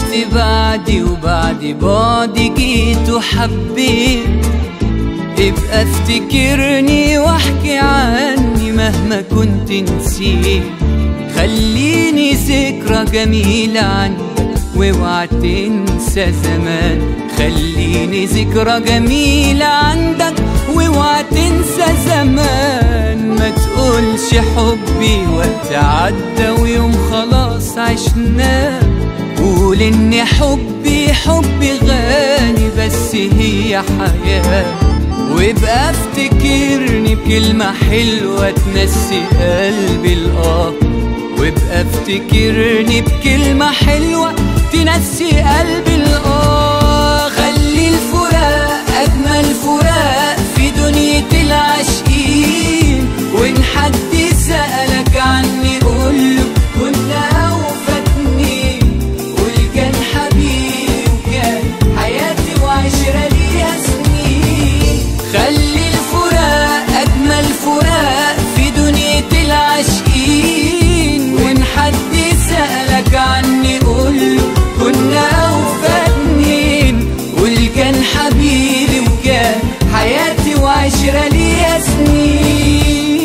عرفت بعدي وبعد بعدي جيت وحبيت، ابقى افتكرني واحكي عني مهما كنت نسيت. خليني ذكرى جميلة عندك واوعى تنسى زمان. خليني ذكرى جميلة عندك واوعى تنسى زمان. ما تقولش حبي وقت عدى ويوم خلاص عشناه. قول ان حبي غالي بس هي حياة. وابقى افتكرني بكلمة حلوة تنسي قلبي الآه. وابقى افتكرني بكلمة حلوة تنسي قلبي الآه. خلي الفراق أجمل فراق في دنيا العاشقين. وإن حد سألك عني قوله كنا أوفى اتنين. قول كان حبيبي وكان حياتي وعشرة ليها سنين. خلي الفراق أجمل فراق في دنيا العاشقين. وإن حد سألك عني قوله كنا أوفى اتنين. قول كان حبيبي وكان حياتي وعشرة ليها سنين.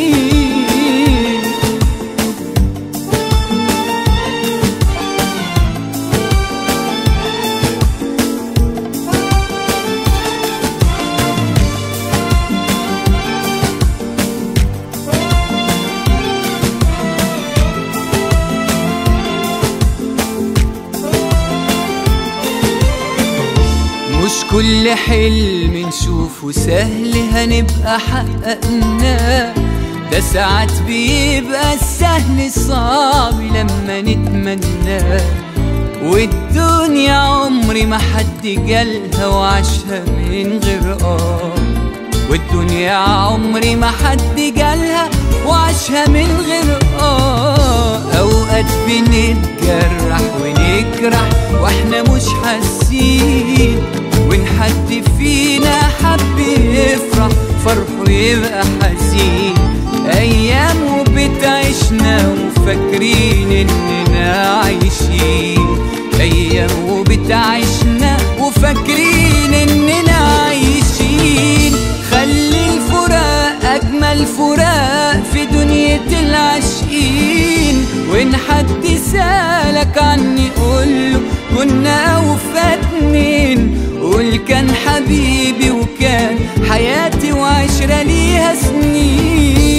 مش كل حلم نشوفه سهل هنبقى حققناه. ده ساعات بيبقى السهل صعب لما نتمناه. والدنيا عمري ما حد جالها وعاشها من غير والدنيا عمري ما حد جالها وعاشها من غير اوقات بنتجرح ونجرح واحنا مش حاسين. وإن حد فينا حب يفرح فرحه يبقى حزين. أيام وبتعيشنا وفاكرين إننا عايشين. أيام وبتعيشنا وفاكرين إننا عايشين. خلي الفراق أجمل فراق في دنيا العاشقين. وإن حد سألك عني قوله كنا أوفى اتنين. قول كان حبيبي وكان حياتي وعشرة ليها سنين.